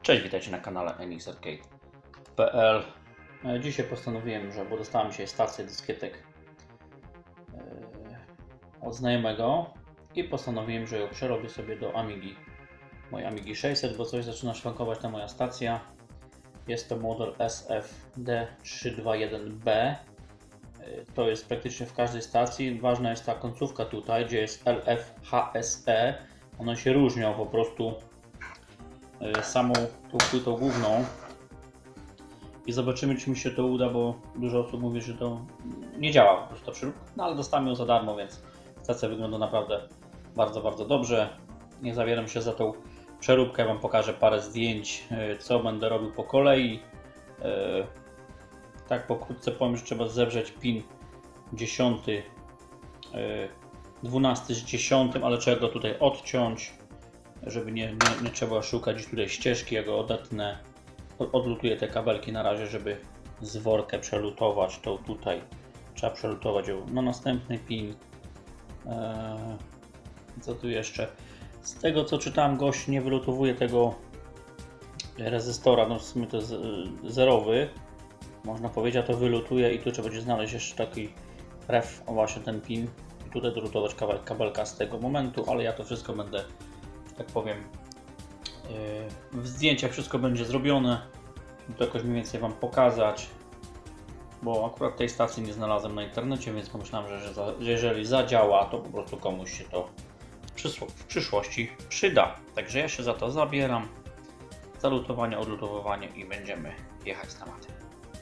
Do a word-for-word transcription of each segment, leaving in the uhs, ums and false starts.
Cześć, witajcie na kanale enixarcade kropka p l. Dzisiaj postanowiłem, że bo dostałem dzisiaj stację dyskietek od znajomego i postanowiłem, że ją przerobię sobie do Amigi, mojej Amigi sześćset, bo coś zaczyna szwankować ta moja stacja. Jest to model S F D trzysta dwadzieścia jeden B. To jest praktycznie w każdej stacji. Ważna jest ta końcówka tutaj, gdzie jest L F H S E. One się różnią po prostu samą tą płytą główną i zobaczymy, czy mi się to uda, bo dużo osób mówi, że to nie działa po prostu ta przeróbka, no ale dostałem ją za darmo, więc stacja wygląda naprawdę bardzo, bardzo dobrze. Nie zabieram się za tą przeróbkę, wam pokażę parę zdjęć, co będę robił po kolei. Tak pokrótce powiem, że trzeba zewrzeć pin dziesiąty, dwunasty z dziesiątym, ale trzeba go tutaj odciąć, żeby nie, nie, nie trzeba szukać tutaj ścieżki. Ja go odetnę, odlutuję te kabelki na razie, żeby z workę przelutować to tutaj. Trzeba przelutować ją na następny pin. Eee, co tu jeszcze? Z tego co czytałem, gość nie wylutowuje tego rezystora, no w sumie to jest zerowy, można powiedzieć, a to wylutuje i tu trzeba będzie znaleźć jeszcze taki ref, o właśnie ten pin i tutaj dolutować kabelka z tego momentu, ale ja to wszystko będę, tak powiem, w zdjęciach wszystko będzie zrobione. To jakoś mniej więcej wam pokazać, bo akurat tej stacji nie znalazłem na internecie, więc pomyślałem, że, że, za, że jeżeli zadziała, to po prostu komuś się to w przyszłości przyda. Także ja się za to zabieram. Zalutowanie, odlutowywanie i będziemy jechać z tematem.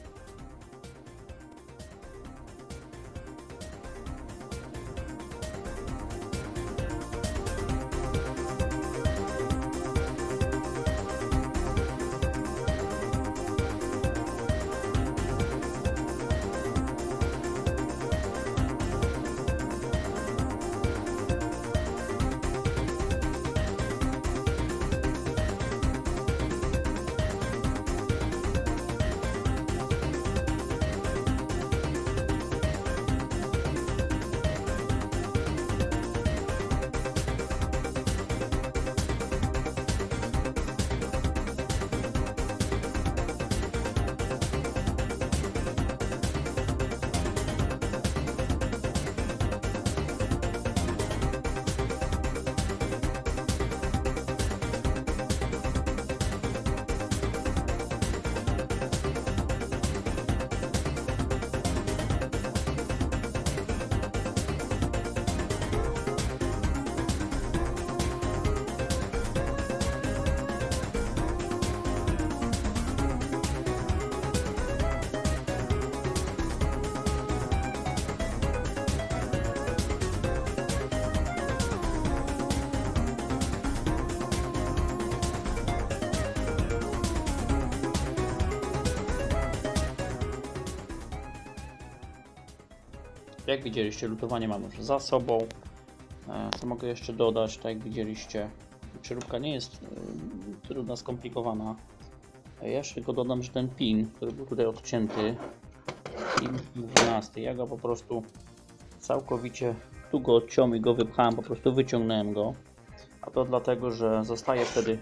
Jak widzieliście, lutowanie mam już za sobą. Co mogę jeszcze dodać? Tak jak widzieliście, przeróbka nie jest trudna, skomplikowana. Ja jeszcze tylko dodam, że ten pin, który był tutaj odcięty, pin dwunasty, ja go po prostu całkowicie tu go odciąłem i go wypchałem, po prostu wyciągnąłem go. A to dlatego, że zostaje wtedy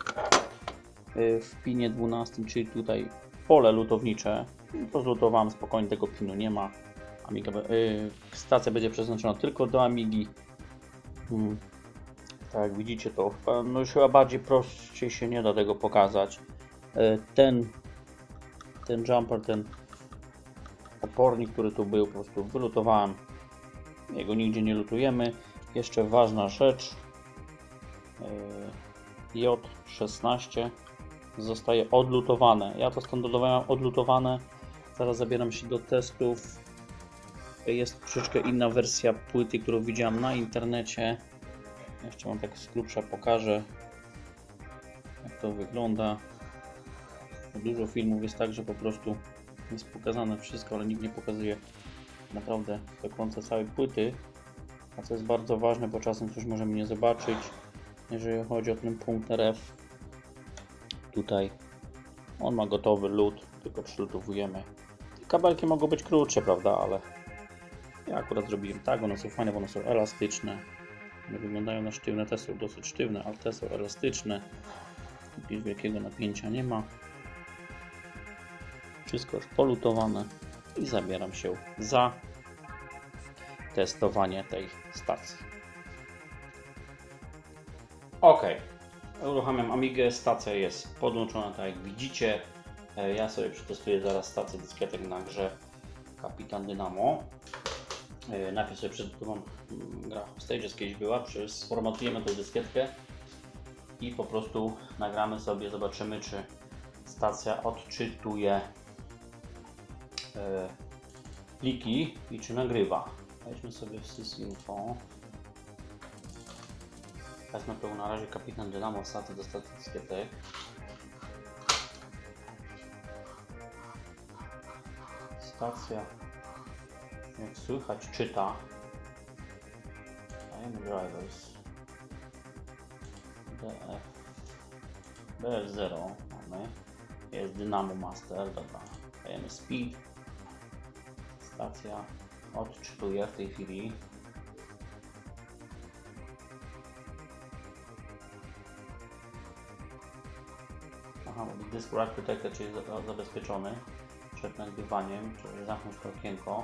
w pinie dwunastym, czyli tutaj pole lutownicze. To zlutowałem spokojnie, tego pinu nie ma. Amiga, yy, stacja będzie przeznaczona tylko do Amigi. Hmm. Tak jak widzicie, to no już chyba bardziej prościej się nie da tego pokazać. Yy, ten, ten jumper, ten opornik, który tu był, po prostu wylutowałem. Jego nigdzie nie lutujemy. Jeszcze ważna rzecz. Yy, J szesnaście zostaje odlutowane. Ja to standardowo mam odlutowane. Zaraz zabieram się do testów. Jest troszeczkę inna wersja płyty, którą widziałem na internecie. Jeszcze wam tak z grubsza pokażę, jak to wygląda. Dużo filmów jest tak, że po prostu jest pokazane wszystko, ale nikt nie pokazuje naprawdę do końca całej płyty. A co jest bardzo ważne, bo czasem coś możemy nie zobaczyć, jeżeli chodzi o ten punkt R F. Tutaj on ma gotowy lut, tylko przylutowujemy. Kabelki mogą być krótsze, prawda, ale ja akurat zrobiłem tak, one są fajne, bo one są elastyczne. One wyglądają na sztywne, te są dosyć sztywne, ale te są elastyczne. Jakiegoś wielkiego napięcia nie ma. Wszystko już polutowane i zabieram się za testowanie tej stacji. Ok, uruchamiam Amigę, stacja jest podłączona, tak jak widzicie. Ja sobie przetestuję zaraz stację dyskietek na grze Kapitan Dynamo. Najpierw sobie przed którą gra Stages kiedyś była, sformatujemy tę dyskietkę i po prostu nagramy sobie, zobaczymy, czy stacja odczytuje pliki i czy nagrywa. Weźmy sobie w sysinfo. Wezmę to na razie Kapitan Dynamo, stacja do stacji dyskietek. Stacja, jak słychać, czyta. Dajemy drivers. D F. D F zero mamy. Jest Dynamo Master, dobra. Dajemy speed. Stacja odczytuje w tej chwili. Aha, disk write protector, czyli zabezpieczony przed nagrywaniem, czyli zamknąć to okienko.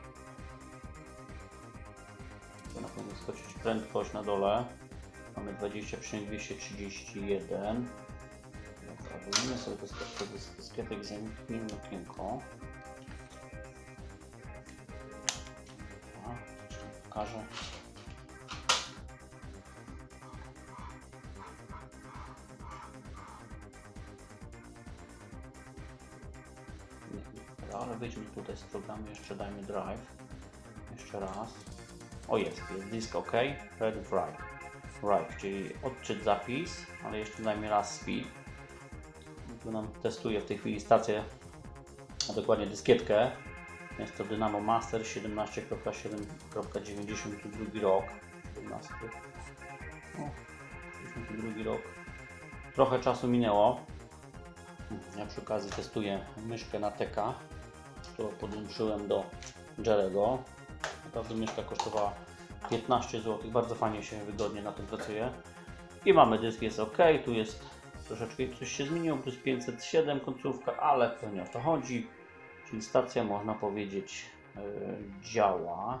Tu na pewno skoczyć prędkość na dole. Mamy dwadzieścia przecinek dwieście trzydzieści jeden. Zabawimy sobie to z dyskietek, zamknijmy okienko. Pokażę. Ale wyjdźmy tutaj z programu, jeszcze dajmy drive. Jeszcze raz. O, jest, jest disk OK. Ready write. Write, czyli odczyt zapis, ale jeszcze dajmy raz speed. Tu nam testuje w tej chwili stację, a dokładnie dyskietkę. Jest to Dynamo Master siedemnaście siedem dziewięćdziesiąty drugi rok. siedemnasty. O, dziewięćdziesiąty drugi rok. Trochę czasu minęło. Ja przy okazji testuję myszkę na T K, którą podłączyłem do Jerego. Naprawdę myszka kosztowała piętnaście złotych. Bardzo fajnie się wygodnie na tym pracuje. I mamy dysk, jest OK. Tu jest troszeczkę coś się zmieniło. Tu jest pięćset siedem końcówka, ale to nie o to chodzi. Czyli stacja, można powiedzieć, yy, działa,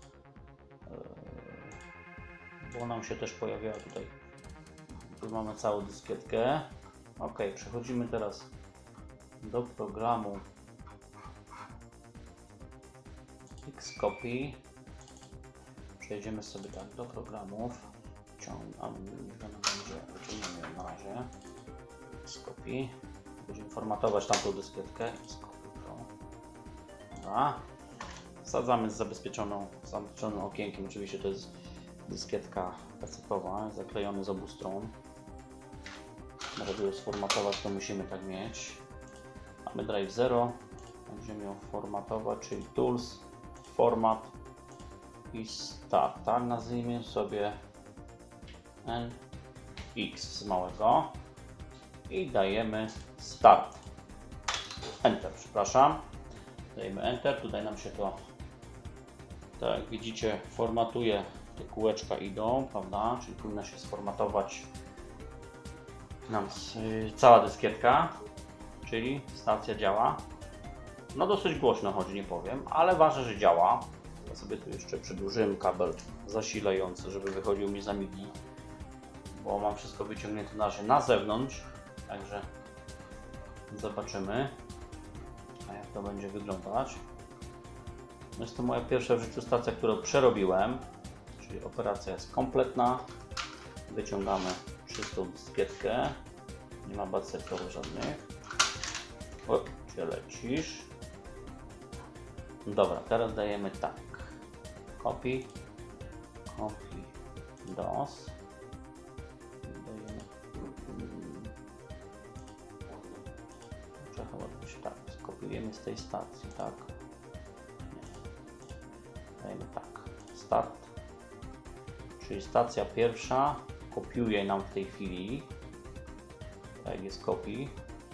yy, bo nam się też pojawiała tutaj. Tu mamy całą dyskietkę. Ok, przechodzimy teraz do programu Xcopy. Przejdziemy sobie tak do programów. Wyciągniemy na razie Xcopy. Będziemy formatować tamtą dyskietkę. Dobra. Wsadzamy z zabezpieczoną, zabezpieczonym okienkiem. Oczywiście to jest dyskietka kasetowa, zaklejony z obu stron. Żeby ją sformatować, to musimy tak mieć. Mamy drive zero. Będziemy ją formatować, czyli tools, format i start. Tak, nazwijmy sobie N X z małego i dajemy start. Enter, przepraszam. Dajemy Enter, tutaj nam się to, tak jak widzicie, formatuje, te kółeczka idą, prawda, czyli powinna się sformatować nam yy, cała dyskietka, czyli stacja działa. No dosyć głośno chodzi, nie powiem, ale ważne, że działa. Ja sobie tu jeszcze przedłużyłem kabel zasilający, żeby wychodził mi z Amigi, bo mam wszystko wyciągnięte na razie na zewnątrz, także zobaczymy, jak to będzie wyglądać. Jest to moja pierwsza w życiu stacja, którą przerobiłem, czyli operacja jest kompletna. Wyciągamy czystą dyskietkę, nie ma bad sektorów żadnych. O, gdzie lecisz? Dobra, teraz dajemy tak. Copy, copy, dos. Dajemy. Trzeba chyba być tak. Skopiujemy z tej stacji, tak? Nie. Dajemy tak. Start. Czyli stacja pierwsza kopiuje nam w tej chwili. Tak jest copy.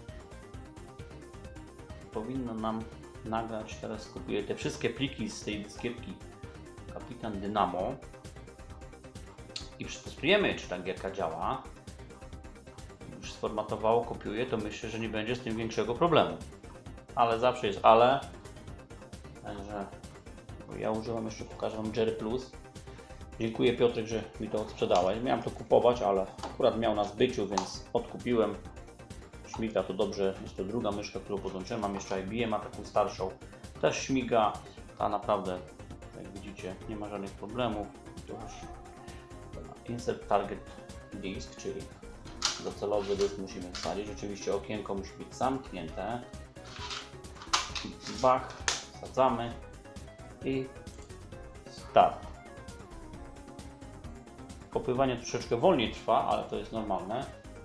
Powinno nam nagrać, teraz kopiuję te wszystkie pliki z tej dyskietki Kapitan Dynamo i przetestujemy, czy ta gierka działa. Już sformatowało, kopiuje, to myślę, że nie będzie z tym większego problemu. Ale zawsze jest ale. Także ja używam, jeszcze pokażę Wam Jerry Plus. Dziękuję Piotrek, że mi to sprzedałeś. Miałem to kupować, ale akurat miał na zbyciu, więc odkupiłem. Śmiga to dobrze, jest to druga myszka, którą podłączyłem. Mam jeszcze I B M, ma taką starszą. Też śmiga, ta naprawdę, jak widzicie, nie ma żadnych problemów. To już insert target disk, czyli docelowy dysk musimy wsadzić. Oczywiście okienko musi być zamknięte. Bach, wsadzamy i start. Kopywanie troszeczkę wolniej trwa, ale to jest normalne.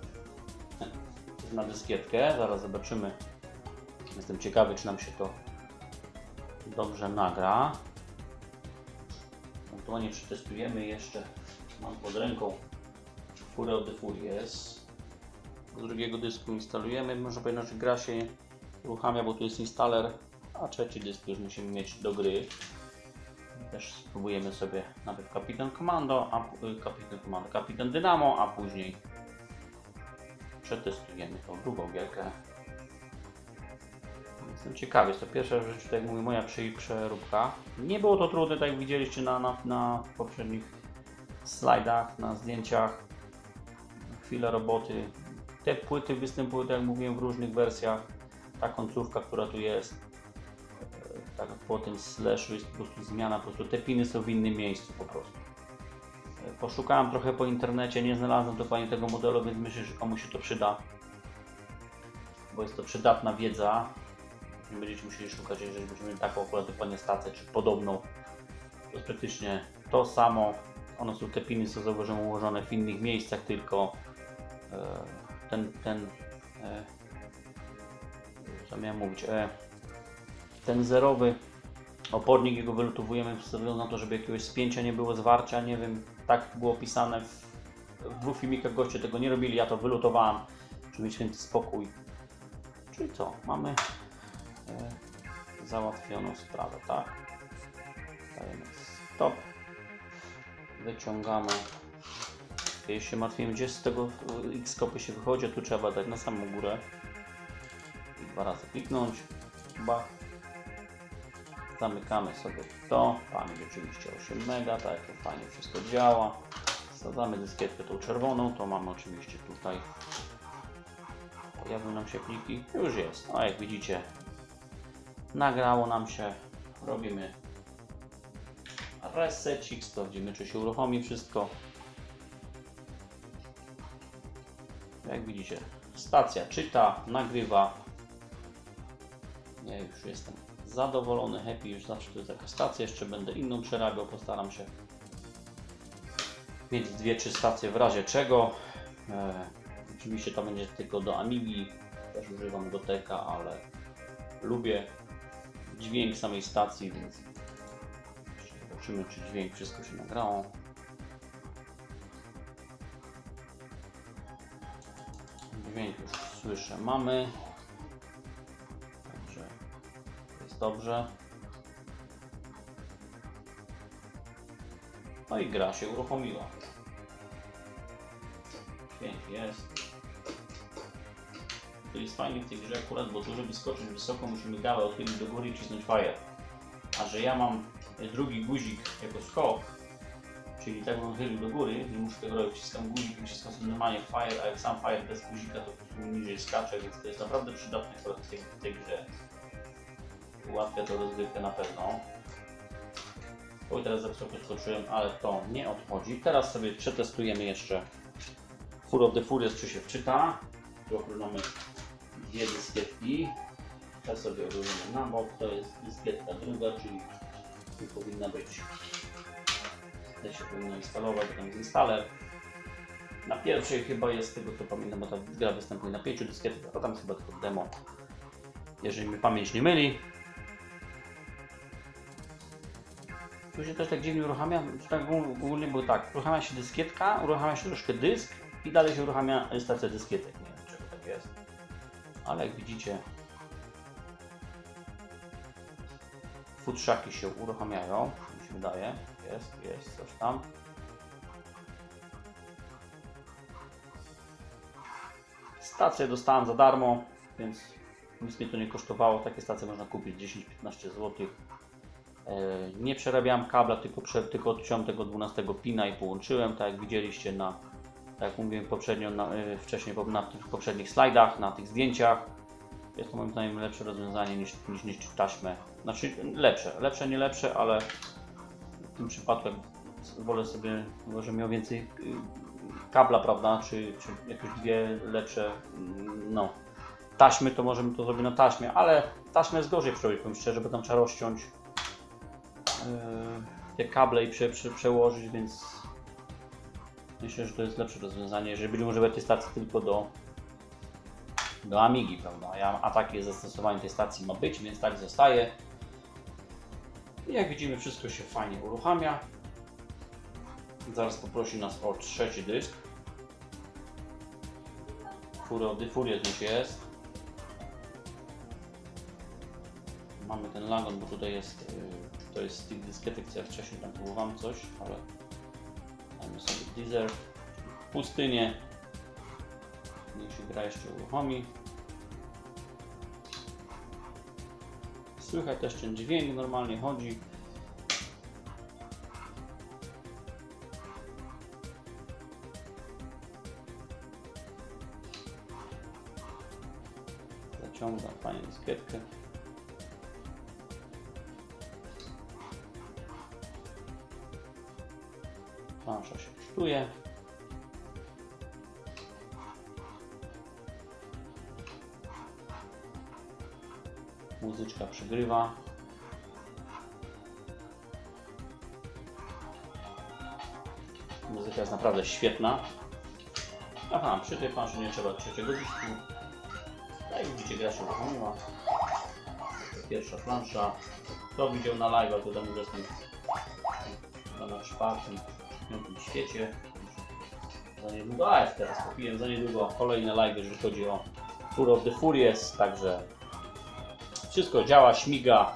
Na dyskietkę, zaraz zobaczymy. Jestem ciekawy, czy nam się to dobrze nagra. Ewentualnie przetestujemy jeszcze. Mam pod ręką Fury of the Furious. Z drugiego dysku instalujemy. Może powiedzieć, że gra się uruchamia, bo tu jest installer, a trzeci dysk już musimy mieć do gry. Też spróbujemy sobie nawet Kapitan Commando, a Kapitan Commando, Kapitan Dynamo, a później przetestujemy tą drugą gierkę. Jestem ciekawy, jest to pierwsza w życiu, tak jak mówię, moja przeróbka. Nie było to trudne, tak jak widzieliście na, na, na poprzednich slajdach, na zdjęciach. Chwila roboty. Te płyty występują, tak jak mówiłem, w różnych wersjach. Ta końcówka, która tu jest, tak po tym slashu jest po prostu zmiana, po prostu te piny są w innym miejscu po prostu. Poszukałem trochę po internecie, nie znalazłem dokładnie tego modelu, więc myślę, że komuś się to przyda, bo jest to przydatna wiedza. Nie będziecie musieli szukać, jeżeli będziemy mieli taką akurat dokładnie stację, czy podobną. To jest praktycznie to samo. One są, te piny są, zauważyłem, ułożone w innych miejscach, tylko ten, ten co miałem mówić, ten zerowy opornik, jego wylutowujemy ze względu na to, żeby jakiegoś spięcia nie było, zwarcia, nie wiem, tak było opisane w, w dwóch filmikach, goście tego nie robili, ja to wylutowałem, żeby mieć święty spokój. Czyli co, mamy e, załatwioną sprawę, tak? Dajemy stop, wyciągamy. Ja się martwiłem, gdzie z tego X-kopy się wychodzi, tu trzeba dać na samą górę i dwa razy kliknąć, bach. Zamykamy sobie to, pamięć oczywiście osiem mega, tak to fajnie wszystko działa. Wsadzamy dyskietkę tą czerwoną, to mamy oczywiście tutaj. Pojawią nam się pliki, już jest. No jak widzicie, nagrało nam się. Robimy resecik, sprawdzimy, czy się uruchomi wszystko. Jak widzicie, stacja czyta, nagrywa. Ja już jestem zadowolony, happy, już zawsze to jest taka stacja, jeszcze będę inną przerabiał, postaram się mieć dwie, trzy stacje w razie czego. E, oczywiście to będzie tylko do Amigi, też używam Goteka, ale lubię dźwięk samej stacji, więc zobaczymy, czy dźwięk, wszystko się nagrało. Dźwięk już słyszę, mamy. Także jest dobrze. No i gra się uruchomiła. Dźwięk jest. To jest fajnie w tej grze akurat, bo tu, żeby skoczyć wysoko, musimy gałę odchylić do góry i wcisnąć fire. A że ja mam drugi guzik jako skok, czyli tak bym chylił do góry, nie muszę tego robić, wciskam guzik i wciskam sobie normalnie fire, a jak sam fire bez guzika, to po prostu niżej skacze, więc to jest naprawdę przydatne akurat w tej, w tej grze. Ułatwia to rozgrywkę na pewno. Oj, teraz za wysoko skoczyłem, ale to nie odchodzi. Teraz sobie przetestujemy jeszcze Fury of the Furious, czy się wczyta. Tu mamy dwie dyskietki. Ta sobie odłożymy na bok, to jest dyskietka druga, czyli tu powinna być. Tutaj się powinno instalować, tam jest installer. Na pierwszej chyba jest, z tego co pamiętam, bo ta gra występuje na pięciu dyskietkach, a tam jest chyba tylko demo. Jeżeli mi pamięć nie myli. Tu się też tak dziwnie uruchamia, tak ogólnie było tak, uruchamia się dyskietka, uruchamia się troszkę dysk i dalej się uruchamia stacja dyskietek. Nie wiem, czego tak jest, ale jak widzicie, futrzaki się uruchamiają, mi się wydaje, jest, jest coś tam. Stację dostałem za darmo, więc nic mnie to nie kosztowało. Takie stacje można kupić dziesięć piętnaście złotych. Nie przerabiałem kabla, tylko, prze, tylko odciąłem tego dwunastego pina i połączyłem, tak jak widzieliście na, tak jak mówiłem poprzednio, na, wcześniej na tych poprzednich slajdach, na tych zdjęciach. Jest to moim zdaniem lepsze rozwiązanie niż, niż, niż taśmę. Znaczy lepsze, lepsze nie lepsze, ale w tym przypadku wolę sobie, może miał więcej kabla, prawda, czy, czy jakieś dwie lepsze, no, taśmy, to możemy to zrobić na taśmie, ale taśmę jest gorzej przerobić, powiem szczerze, bo tam trzeba rozciąć yy, te kable i prze, prze, przełożyć, więc myślę, że to jest lepsze rozwiązanie, jeżeli będziemy używać tej stacji tylko do do Amigi, prawda, ja, a takie zastosowanie tej stacji ma być, więc tak zostaje. I jak widzimy, wszystko się fajnie uruchamia. Zaraz poprosi nas o trzeci dysk. Furious już jest. Mamy ten lagon, bo tutaj jest, to jest z tych dyskietek, co ja wcześniej tam próbowałem coś, ale dajmy sobie Desert, pustynię. Niech się gra jeszcze uruchomi. Słychać też ten dźwięk, normalnie chodzi. Zaciąga fajnie dyskietkę. Plansza się czytuje. Muzyczka przygrywa. Muzyka jest naprawdę świetna. Aha, przy tej planszy nie trzeba trzeciego dysku. Jak widzicie, gra się uruchomiła. Pierwsza plansza. Kto widział na live, to tam już jestem na czwartym, piątym świecie. Za niedługo, a jest teraz kupiłem za niedługo kolejne live, jeżeli chodzi o Tour of the Furious, także wszystko działa, śmiga.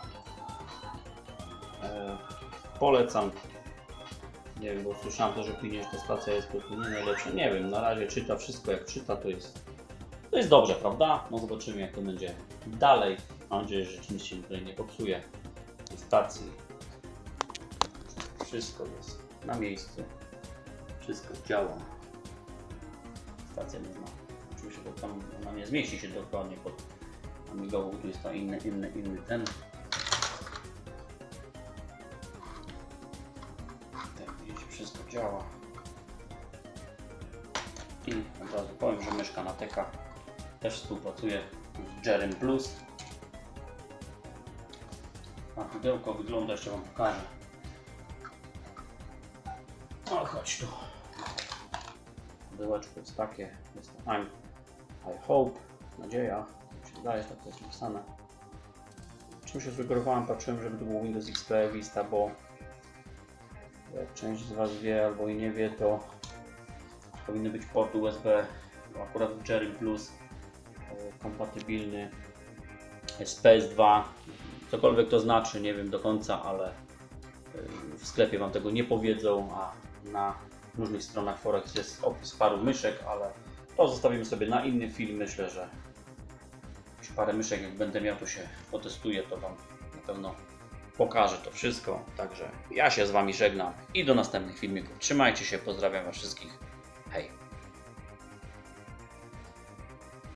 E, polecam. Nie wiem, bo słyszałem też opinię, że ta stacja jest po prostu nie najlepsza. Nie wiem, na razie czyta wszystko jak czyta, to jest to jest dobrze, prawda? No zobaczymy, jak to będzie dalej. Mam nadzieję, że nic się tutaj nie popsuje tej stacji. Wszystko jest na miejscu. Wszystko działa. Stacja nie zna. Oczywiście, bo tam ona nie zmieści się dokładnie pod amigową, tu jest to inny, inny, inny ten. Jak widzicie, wszystko działa. I od razu powiem, że myszka na Teka też współpracuje z Jerem Plus. A pudełko wygląda, jeszcze Wam pokażę. O, chodź tu. Pudełeczko jest takie, jest to I'm, I hope, nadzieja, mi się wydaje, że tak to jest napisane. Czym się sugerowałem, patrzyłem, żeby to było Windows X P Vista, bo jak część z Was wie albo i nie wie, to powinny być porty U S B, bo akurat w Jerry Plus kompatybilny jest P S dwa, cokolwiek to znaczy, nie wiem do końca, ale w sklepie Wam tego nie powiedzą, a na różnych stronach Forex jest opis paru myszek, ale to zostawimy sobie na inny film. Myślę, że już parę myszek jak będę miał, to się potestuję, to Wam na pewno pokażę to wszystko. Także ja się z Wami żegnam i do następnych filmików. Trzymajcie się, pozdrawiam Was wszystkich. Hej!